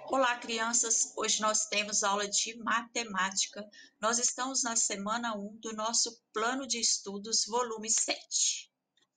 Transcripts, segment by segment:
Olá, crianças! Hoje nós temos aula de matemática. Nós estamos na semana 1 do nosso plano de estudos, volume 7.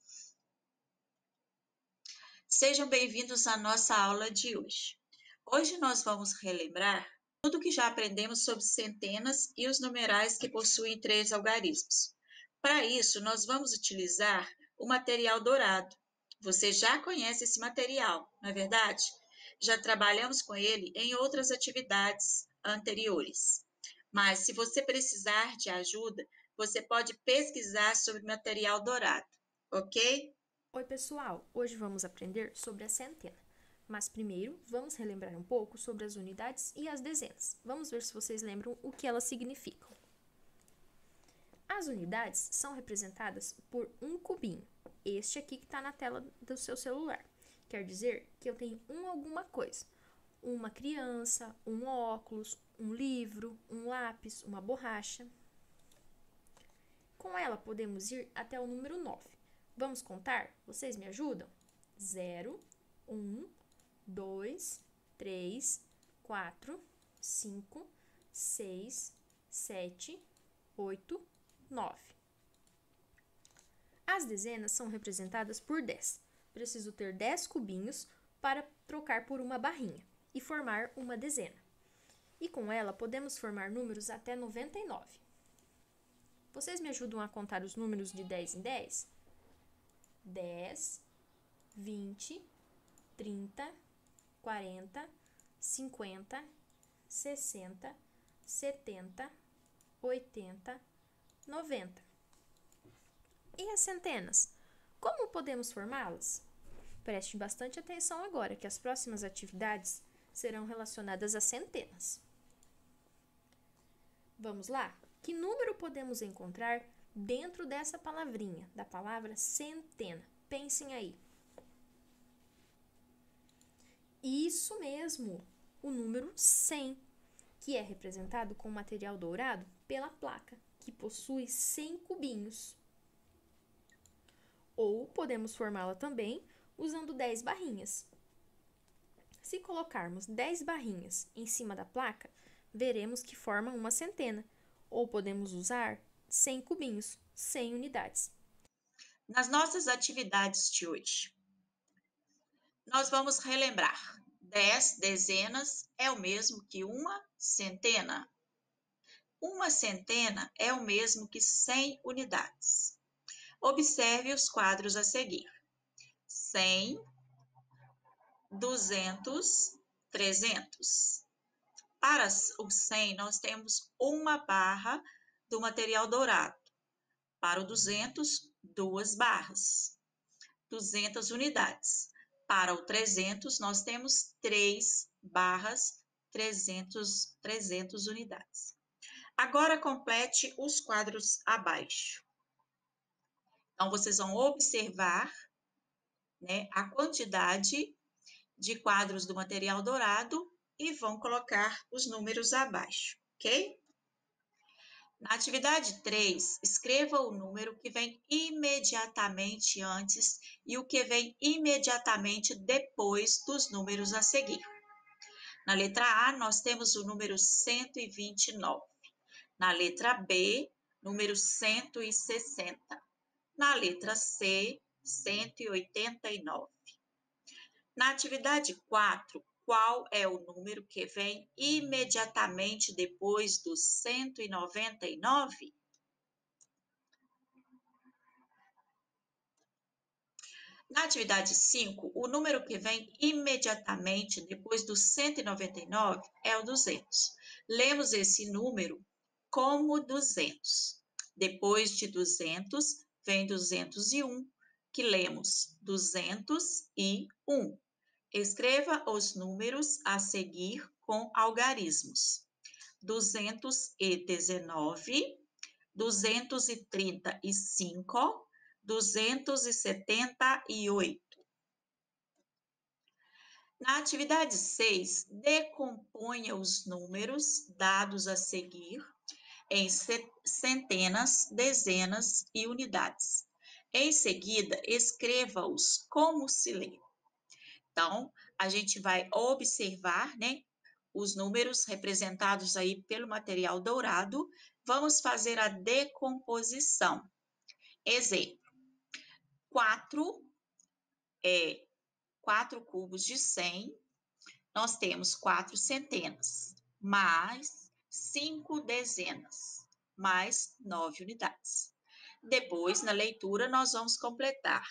Sejam bem-vindos à nossa aula de hoje. Hoje nós vamos relembrar tudo que já aprendemos sobre centenas e os numerais que possuem 3 algarismos. Para isso, nós vamos utilizar o material dourado. Você já conhece esse material, não é verdade? Já trabalhamos com ele em outras atividades anteriores. Mas, se você precisar de ajuda, você pode pesquisar sobre material dourado, ok? Oi, pessoal! Hoje vamos aprender sobre a centena. Mas primeiro, vamos relembrar um pouco sobre as unidades e as dezenas. Vamos ver se vocês lembram o que elas significam. As unidades são representadas por um cubinho. Este aqui que está na tela do seu celular. Quer dizer que eu tenho alguma coisa. Uma criança, um óculos, um livro, um lápis, uma borracha. Com ela podemos ir até o número 9. Vamos contar? Vocês me ajudam? 0, 1, 2, 3, 4, 5, 6, 7, 8, 9. As dezenas são representadas por 10. Preciso ter 10 cubinhos para trocar por uma barrinha e formar uma dezena. E com ela podemos formar números até 99. Vocês me ajudam a contar os números de 10 em 10? 10, 20, 30, 40, 50, 60, 70, 80, 90. E as centenas? Como podemos formá-las? Preste bastante atenção agora, que as próximas atividades serão relacionadas a centenas. Vamos lá? Que número podemos encontrar dentro dessa palavrinha, da palavra centena? Pensem aí. Isso mesmo, o número 100, que é representado com material dourado pela placa, que possui 100 cubinhos. Ou podemos formá-la também usando 10 barrinhas. Se colocarmos 10 barrinhas em cima da placa, veremos que forma uma centena. Ou podemos usar 100 cubinhos, 100 unidades. Nas nossas atividades de hoje, nós vamos relembrar. 10 dezenas é o mesmo que uma centena. Uma centena é o mesmo que 100 unidades. Observe os quadros a seguir. 100, 200, 300. Para o 100, nós temos uma barra do material dourado. Para o 200, 2 barras. 200 unidades. Para o 300, nós temos 3 barras, 300 unidades. Agora, complete os quadros abaixo. Então, vocês vão observar, a quantidade de quadros do material dourado e vão colocar os números abaixo, ok? Na atividade 3, escreva o número que vem imediatamente antes e o que vem imediatamente depois dos números a seguir. Na letra A, nós temos o número 129. Na letra B, número 160. Na letra C, 189. Na atividade 4, qual é o número que vem imediatamente depois do 199? Na atividade 5, o número que vem imediatamente depois do 199 é o 200. Lemos esse número como 200. Depois de 200, vem 201, que lemos 201. Escreva os números a seguir com algarismos. 219, 235, 278. Na atividade 6, decomponha os números dados a seguir em centenas, dezenas e unidades. Em seguida, escreva-os como se lê. Então, a gente vai observar, os números representados aí pelo material dourado, vamos fazer a decomposição. Exemplo, 4 cubos de 100, nós temos 4 centenas, mais 5 dezenas, mais 9 unidades. Depois, na leitura, nós vamos completar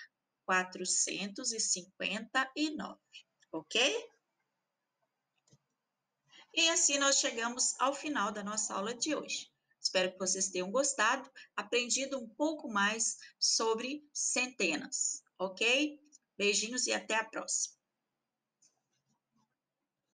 459, ok? E assim nós chegamos ao final da nossa aula de hoje. Espero que vocês tenham gostado, aprendido um pouco mais sobre centenas, ok? Beijinhos e até a próxima.